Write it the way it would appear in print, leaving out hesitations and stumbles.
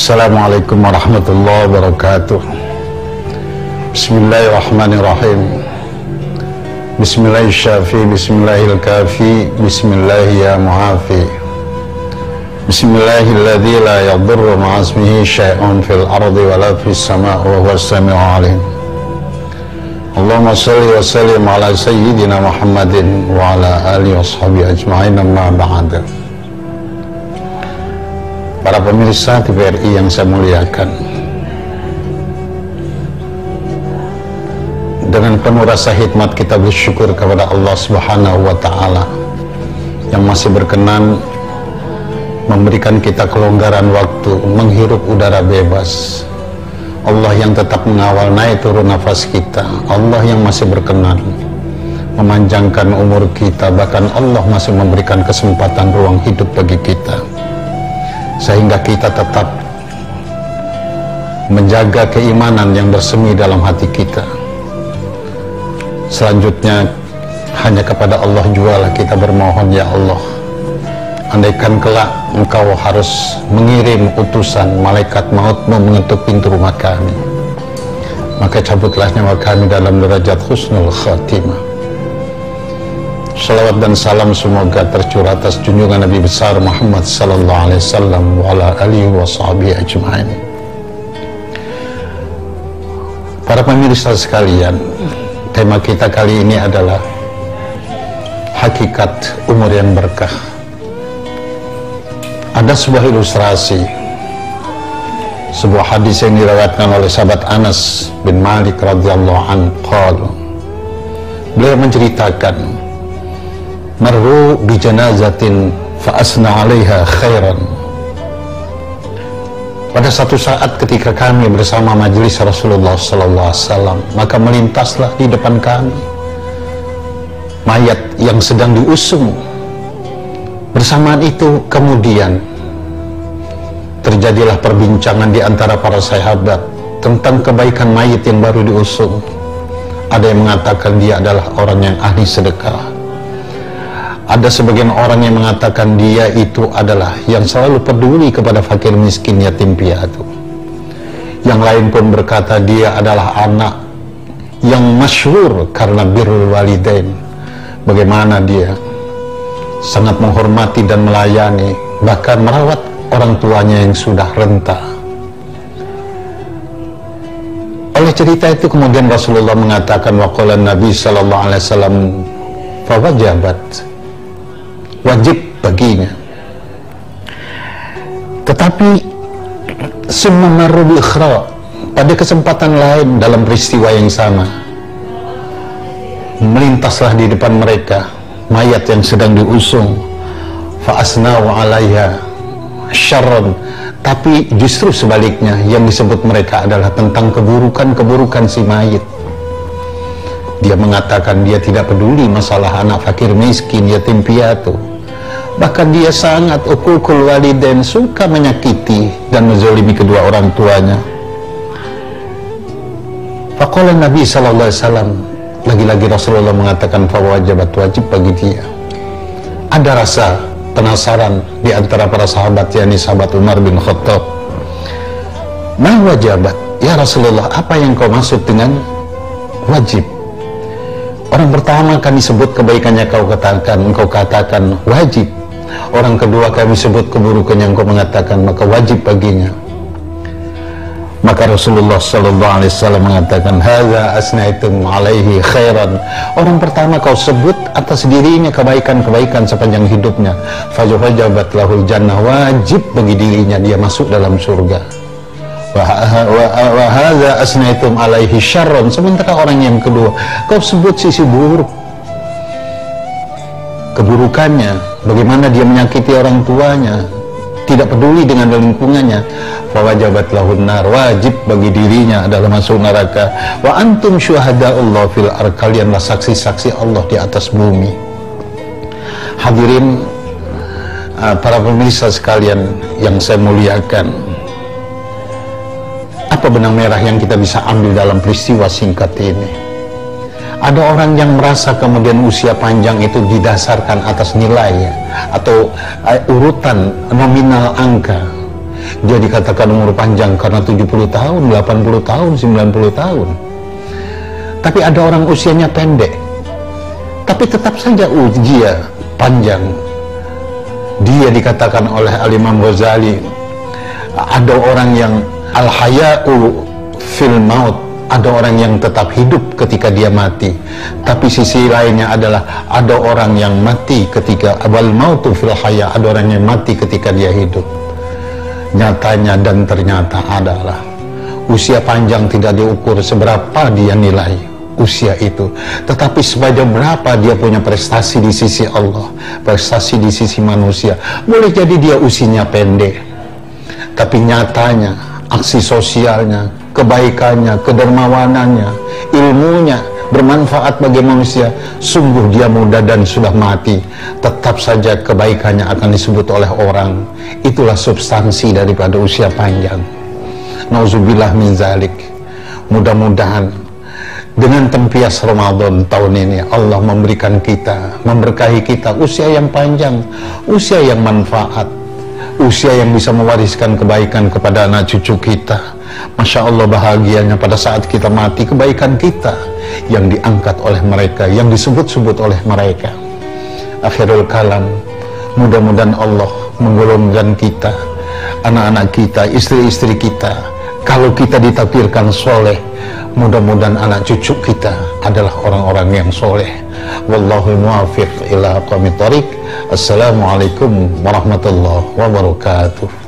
Assalamualaikum warahmatullahi wabarakatuh. Bismillahirrahmanirrahim. Bismillahirrahmanirrahim. Bismillahirrahmanirrahim. Bismillahirrahmanirrahim. Bismillahilladzi la yadurru ma'asmihi syai'un fil ardi wa la fis sama'i wa huwas sami'ul 'alim. Allahumma shalli wa sallim ala sayyidina Muhammadin wa ala alihi washabihi ajma'in, amma ba'd. Para pemirsa TVRI yang saya muliakan, dengan penuh rasa hikmat kita bersyukur kepada Allah Subhanahu wa Ta'ala yang masih berkenan memberikan kita kelonggaran waktu menghirup udara bebas. Allah yang tetap mengawal naik turun nafas kita. Allah yang masih berkenan memanjangkan umur kita, bahkan Allah masih memberikan kesempatan ruang hidup bagi kita, sehingga kita tetap menjaga keimanan yang bersemi dalam hati kita. Selanjutnya hanya kepada Allah jualah kita bermohon, ya Allah, andaikan kelak Engkau harus mengirim utusan malaikat mautmu mengetuk pintu rumah kami, maka cabutlah nyawa kami dalam derajat husnul khatimah. Salawat dan salam semoga tercurah atas junjungan Nabi besar Muhammad sallallahu alaihi wasallam wa ala alihi washabihi ajma'in. Para pemirsa sekalian, tema kita kali ini adalah hakikat umur yang berkah. Ada sebuah ilustrasi, sebuah hadis yang diriwayatkan oleh sahabat Anas bin Malik radhiyallahu anhu. Beliau menceritakan, marru bi janazatin fa asna 'alaiha khairan. Pada satu saat ketika kami bersama majelis Rasulullah sallallahu alaihi wasallam, maka melintaslah di depan kami mayat yang sedang diusung. Bersamaan itu kemudian terjadilah perbincangan di antara para sahabat tentang kebaikan mayat yang baru diusung. Ada yang mengatakan dia adalah orang yang ahli sedekah. Ada sebagian orang yang mengatakan dia itu adalah yang selalu peduli kepada fakir miskin yatim piatu. Yang lain pun berkata dia adalah anak yang masyhur karena birrul walidain. Bagaimana dia sangat menghormati dan melayani, bahkan merawat orang tuanya yang sudah renta. Oleh cerita itu kemudian Rasulullah mengatakan, waqala Nabi sallallahu alaihi wasallam, fawajabat, wajib baginya. Tetapi summa marru bi ikhra, pada kesempatan lain dalam peristiwa yang sama, melintaslah di depan mereka mayat yang sedang diusung, fa asnau 'alaiha syarran, tapi justru sebaliknya yang disebut mereka adalah tentang keburukan-keburukan si mayit. Dia mengatakan dia tidak peduli masalah anak fakir miskin yatim piatu, bahkan dia sangat uququl walidain, suka menyakiti dan menzalimi kedua orang tuanya. Faqala Nabi sallallahu alaihi wasallam, lagi-lagi Rasulullah mengatakan fawajabat, wajib bagi dia. Ada rasa penasaran di antara para sahabat, yakni sahabat Umar bin Khattab. Ma wajabat, ya Rasulullah, apa yang kau maksud dengan wajib? Orang pertama kami sebut kebaikannya engkau katakan wajib. Orang kedua kami sebut keburukannya engkau mengatakan maka wajib baginya. Maka Rasulullah sallallahu alaihi wasallam mengatakan, hadza asnaitum alaihi khairan. Orang pertama kau sebut atas dirinya kebaikan-kebaikan sepanjang hidupnya, fajabat lahul jannah, wajib bagi dirinya dia masuk dalam surga. Wa hadza asnaitum alaihi syarran, sementara orang yang kedua kau sebut sisi buruk, keburukannya, bagaimana dia menyakiti orang tuanya, tidak peduli dengan lingkungannya, fawajabat lahun nar, wajib bagi dirinya adalah masuk neraka. Wa antum syuhada'ullah fil ard, kalianlah saksi-saksi Allah di atas bumi. Hadirin para pemirsa sekalian yang saya muliakan, apa benang merah yang kita bisa ambil dalam peristiwa singkat ini? Ada orang yang merasa kemudian usia panjang itu didasarkan atas nilai atau urutan nominal angka. Dia dikatakan umur panjang karena 70 tahun, 80 tahun, 90 tahun. Tapi ada orang usianya pendek, tapi tetap saja dia panjang. Dia dikatakan oleh Al-Imam Ghazali, ada orang yang al-haya'u fil maut, ada orang yang tetap hidup ketika dia mati. Tapi sisi lainnya adalah ada orang yang mati ketika wal mautu fil haya, ada orang yang mati ketika dia hidup. Nyatanya dan ternyata adalah usia panjang tidak diukur seberapa dia nilai usia itu, tetapi sebanyak berapa dia punya prestasi di sisi Allah, prestasi di sisi manusia. Boleh jadi dia usianya pendek, tapi nyatanya aksi sosialnya, kebaikannya, kedermawanannya, ilmunya bermanfaat bagi manusia. Sungguh dia muda dan sudah mati, tetap saja kebaikannya akan disebut oleh orang. Itulah substansi daripada usia panjang. Nauzubillah min zalik. Mudah-mudahan dengan tempias Ramadan tahun ini Allah memberikan kita, memberkahi kita usia yang panjang, usia yang manfaat, usia yang bisa mewariskan kebaikan kepada anak cucu kita. Masya Allah, bahagianya pada saat kita mati, kebaikan kita yang diangkat oleh mereka, yang disebut-sebut oleh mereka. Akhirul kalam, mudah-mudahan Allah menggolongkan kita, anak-anak kita, istri-istri kita, kalau kita ditakdirkan soleh, mudah-mudahan anak cucu kita adalah orang-orang yang soleh. Wallahu muwaffiq ila aqwamit thoriq. Assalamualaikum warahmatullahi wabarakatuh.